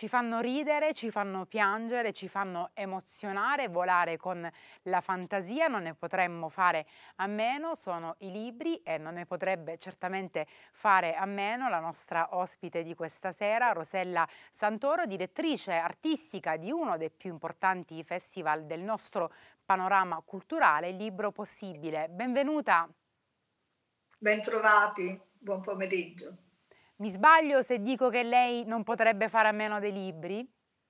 Ci fanno ridere, ci fanno piangere, ci fanno emozionare, volare con la fantasia, non ne potremmo fare a meno, sono i libri e non ne potrebbe certamente fare a meno la nostra ospite di questa sera, Rosella Santoro, direttrice artistica di uno dei più importanti festival del nostro panorama culturale, il Libro Possibile. Benvenuta. Bentrovati, buon pomeriggio. Mi sbaglio se dico che lei non potrebbe fare a meno dei libri?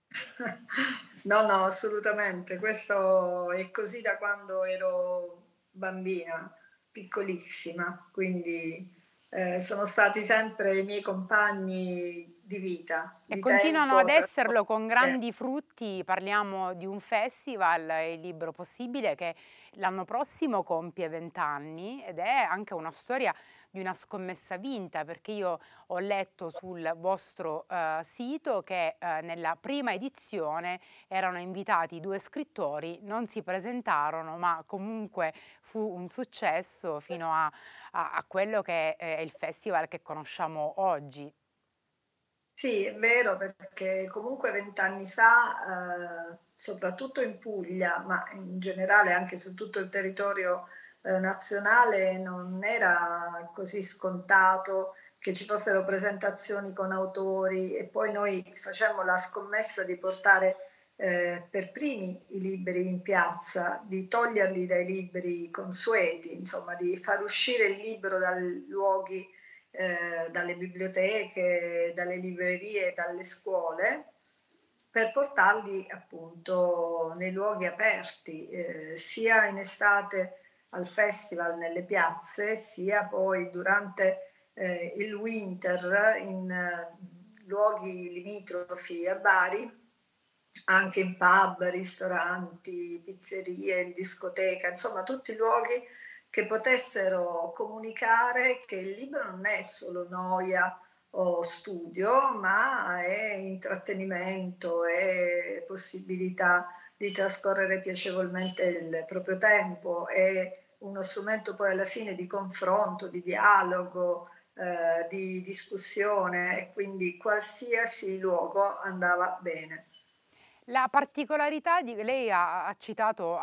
No, no, assolutamente. Questo è così da quando ero bambina, piccolissima, quindi sono stati sempre i miei compagni di vita, E di continuano tempo, ad trascorso esserlo con insieme. grandi frutti, parliamo di un festival, il Libro Possibile, che l'anno prossimo compie 20 anni ed è anche una storia di una scommessa vinta, perché io ho letto sul vostro sito che nella prima edizione erano invitati 2 scrittori, non si presentarono, ma comunque fu un successo fino a quello che è il festival che conosciamo oggi. Sì, è vero, perché comunque 20 anni fa, soprattutto in Puglia, ma in generale anche su tutto il territorio, nazionale, non era così scontato che ci fossero presentazioni con autori e poi noi facemmo la scommessa di portare, per primi i libri in piazza, di toglierli dai libri consueti, insomma di far uscire il libro dai luoghi dalle biblioteche, dalle librerie, dalle scuole, per portarli appunto nei luoghi aperti, sia in estate al festival nelle piazze, sia poi durante il winter in luoghi limitrofi a Bari, anche in pub, ristoranti, pizzerie, in discoteca, insomma tutti i luoghi che potessero comunicare che il libro non è solo noia o studio, ma è intrattenimento, è possibilità di trascorrere piacevolmente il proprio tempo, è uno strumento poi alla fine di confronto, di dialogo, di discussione e quindi qualsiasi luogo andava bene. La particolarità di lei ha citato,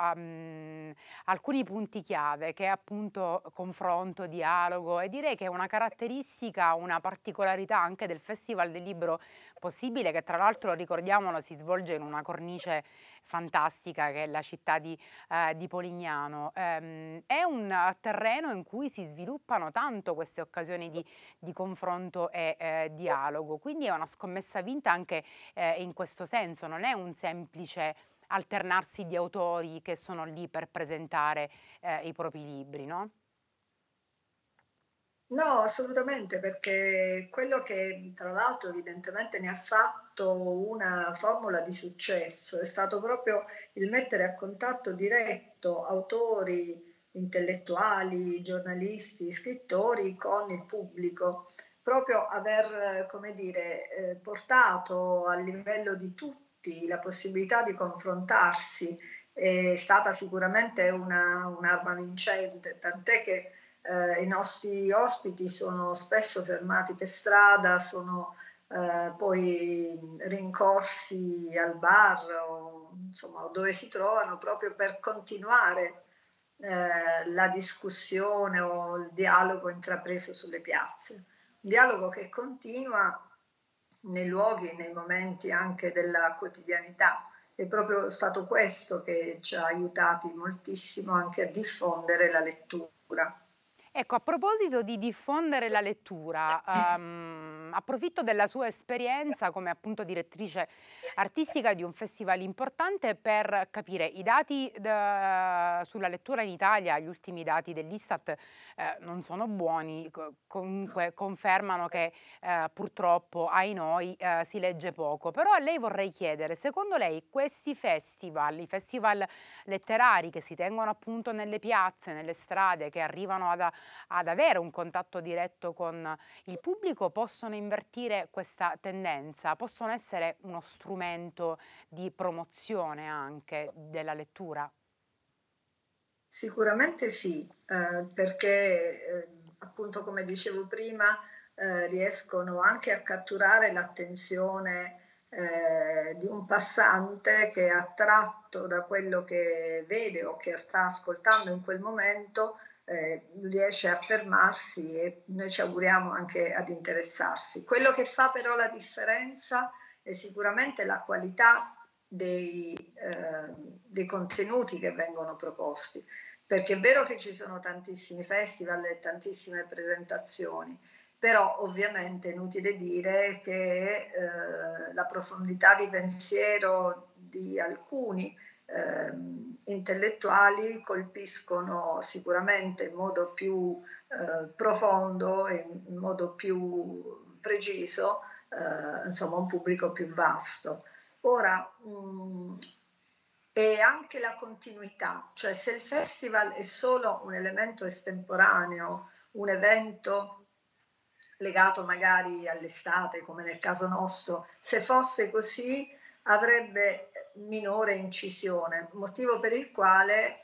alcuni punti chiave che è appunto confronto, dialogo e direi che è una caratteristica, una particolarità anche del Festival del Libro Possibile che tra l'altro ricordiamolo si svolge in una cornice fantastica che è la città di Polignano. È un terreno in cui si sviluppano tanto queste occasioni di confronto e dialogo, quindi è una scommessa vinta anche in questo senso, non è un semplice alternarsi di autori che sono lì per presentare i propri libri, no? No, assolutamente, perché quello che tra l'altro evidentemente ne ha fatto una formula di successo è stato proprio il mettere a contatto diretto autori, intellettuali, giornalisti, scrittori con il pubblico, proprio aver, come dire, portato a livello di tutti la possibilità di confrontarsi è stata sicuramente un'arma vincente, tant'è che i nostri ospiti sono spesso fermati per strada, sono poi rincorsi al bar o insomma o dove si trovano proprio per continuare la discussione o il dialogo intrapreso sulle piazze. Un dialogo che continua nei luoghi e nei momenti anche della quotidianità. È proprio stato questo che ci ha aiutati moltissimo anche a diffondere la lettura. Ecco, a proposito di diffondere la lettura, approfitto della sua esperienza come appunto direttrice artistica di un festival importante per capire i dati sulla lettura in Italia, gli ultimi dati dell'Istat non sono buoni, comunque confermano che purtroppo ai noi si legge poco. Però a lei vorrei chiedere, secondo lei questi festival, i festival letterari che si tengono appunto nelle piazze, nelle strade, che arrivano ad avere un contatto diretto con il pubblico, possono invertire questa tendenza, possono essere uno strumento di promozione anche della lettura? Sicuramente sì, perché, appunto come dicevo prima, riescono anche a catturare l'attenzione, di un passante che, attratto da quello che vede o che sta ascoltando in quel momento, riesce a fermarsi, e noi ci auguriamo anche ad interessarsi. Quello che fa però la differenza è sicuramente la qualità dei contenuti che vengono proposti, perché è vero che ci sono tantissimi festival e tantissime presentazioni, però ovviamente è inutile dire che la profondità di pensiero di alcuni intellettuali colpiscono sicuramente in modo più profondo e in modo più preciso insomma un pubblico più vasto. Ora, e anche la continuità, cioè se il festival è solo un elemento estemporaneo, un evento legato magari all'estate, come nel caso nostro, se fosse così avrebbe minore incisione, motivo per il quale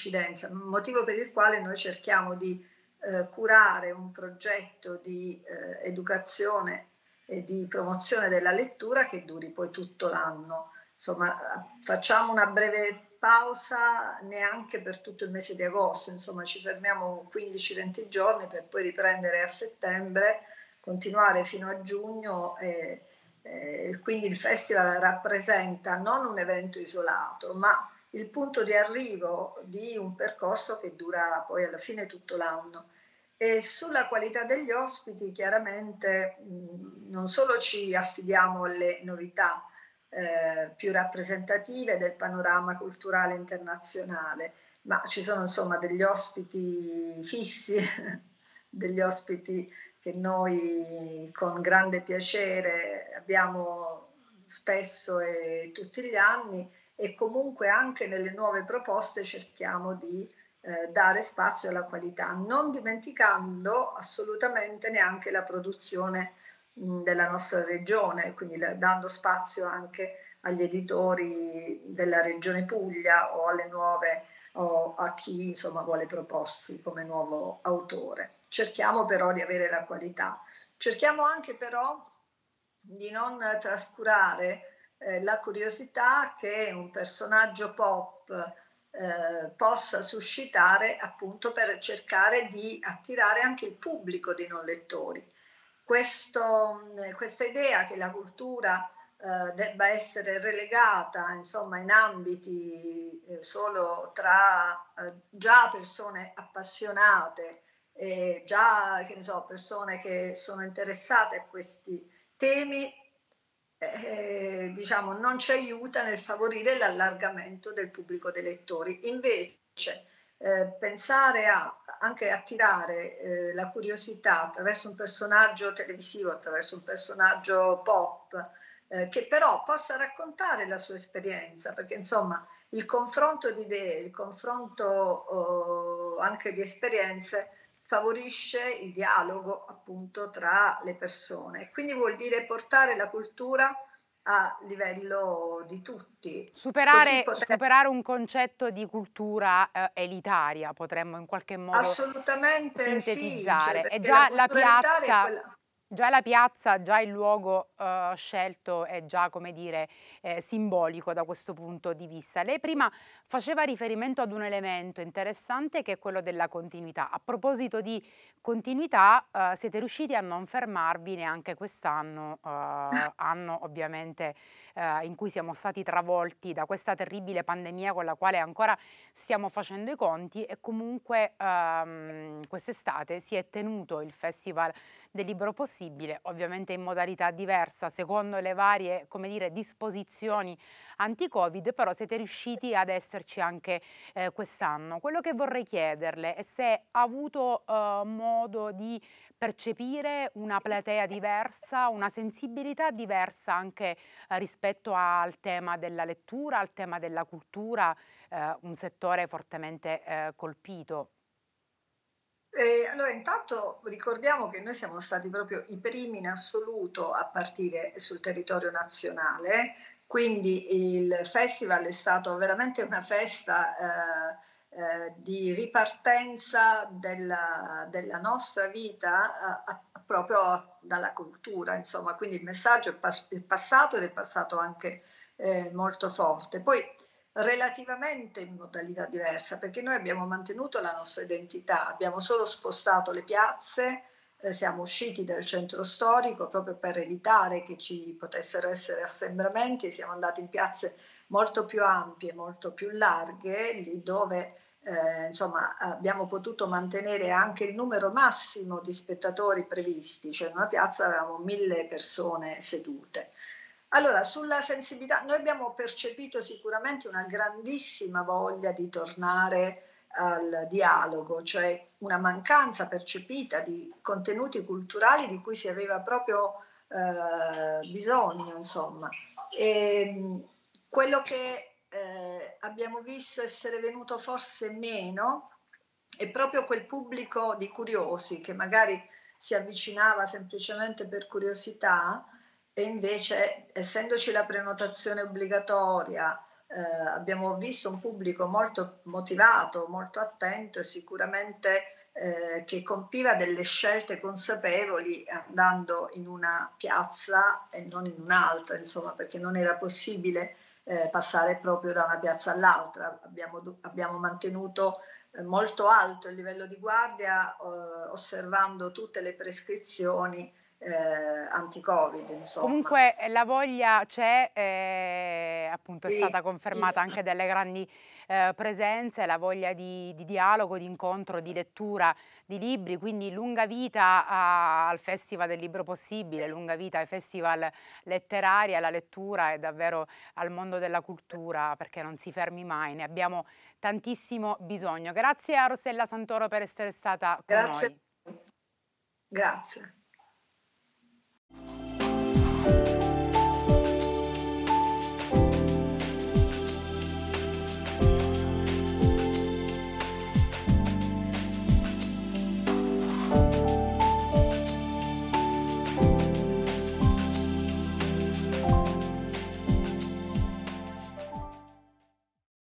noi cerchiamo di curare un progetto di educazione e di promozione della lettura che duri poi tutto l'anno. Insomma, facciamo una breve pausa neanche per tutto il mese di agosto, insomma ci fermiamo 15-20 giorni per poi riprendere a settembre, continuare fino a giugno, quindi il festival rappresenta non un evento isolato, ma il punto di arrivo di un percorso che dura poi alla fine tutto l'anno. E sulla qualità degli ospiti chiaramente non solo ci affidiamo alle novità più rappresentative del panorama culturale internazionale, ma ci sono insomma degli ospiti fissi, degli ospiti che noi con grande piacere abbiamo spesso e tutti gli anni, e comunque anche nelle nuove proposte cerchiamo di dare spazio alla qualità, non dimenticando assolutamente neanche la produzione della nostra regione, quindi dando spazio anche agli editori della regione Puglia o alle nuove, o a chi insomma vuole proporsi come nuovo autore. Cerchiamo però di avere la qualità, cerchiamo anche però di non trascurare la curiosità che un personaggio pop possa suscitare, appunto per cercare di attirare anche il pubblico dei non lettori. Questa idea che la cultura debba essere relegata insomma in ambiti solo tra già persone appassionate e già che ne so, persone che sono interessate a questi temi, diciamo non ci aiuta nel favorire l'allargamento del pubblico dei lettori. Invece pensare a anche attirare la curiosità attraverso un personaggio televisivo, attraverso un personaggio pop, che però possa raccontare la sua esperienza, perché insomma il confronto di idee, il confronto anche di esperienze favorisce il dialogo appunto tra le persone, quindi vuol dire portare la cultura a livello di tutti. Superare un concetto di cultura elitaria, potremmo in qualche modo Assolutamente sì, cioè, sintetizzare. E perché la cultura elitaria è quella. già la piazza, già il luogo scelto è già, come dire, simbolico da questo punto di vista. Lei prima faceva riferimento ad un elemento interessante che è quello della continuità. A proposito di continuità, siete riusciti a non fermarvi neanche quest'anno, anno ovviamente in cui siamo stati travolti da questa terribile pandemia con la quale ancora stiamo facendo i conti, e comunque quest'estate si è tenuto il Festival del Libro Possibile, ovviamente in modalità diversa secondo le varie, come dire, disposizioni anti-Covid, però siete riusciti ad esserci anche quest'anno. Quello che vorrei chiederle è se ha avuto modo di percepire una platea diversa, una sensibilità diversa anche rispetto al tema della lettura, al tema della cultura, un settore fortemente colpito. Allora, intanto ricordiamo che noi siamo stati proprio i primi in assoluto a partire sul territorio nazionale, quindi il festival è stato veramente una festa di ripartenza della nostra vita proprio dalla cultura, insomma, quindi il messaggio è passato ed è passato anche molto forte. Poi relativamente in modalità diversa, perché noi abbiamo mantenuto la nostra identità, abbiamo solo spostato le piazze, siamo usciti dal centro storico proprio per evitare che ci potessero essere assembramenti e siamo andati in piazze molto più ampie, molto più larghe, lì dove insomma abbiamo potuto mantenere anche il numero massimo di spettatori previsti, cioè in una piazza avevamo 1000 persone sedute. Allora, sulla sensibilità, noi abbiamo percepito sicuramente una grandissima voglia di tornare al dialogo, cioè una mancanza percepita di contenuti culturali di cui si aveva proprio bisogno, insomma. E, quello che abbiamo visto essere venuto forse meno è proprio quel pubblico di curiosi che magari si avvicinava semplicemente per curiosità e invece, essendoci la prenotazione obbligatoria, abbiamo visto un pubblico molto motivato, molto attento e sicuramente che compiva delle scelte consapevoli andando in una piazza e non in un'altra, insomma, perché non era possibile passare proprio da una piazza all'altra. Abbiamo mantenuto molto alto il livello di guardia, osservando tutte le prescrizioni anti-Covid, insomma. Comunque la voglia c'è, appunto è Sì, stata confermata sì, anche dalle grandi presenze, la voglia di dialogo, di incontro, di lettura di libri, quindi lunga vita al Festival del Libro Possibile, lunga vita ai festival letterari, alla lettura e davvero al mondo della cultura, perché non si fermi mai, ne abbiamo tantissimo bisogno. Grazie a Rossella Santoro per essere stata con grazie. noi. Grazie.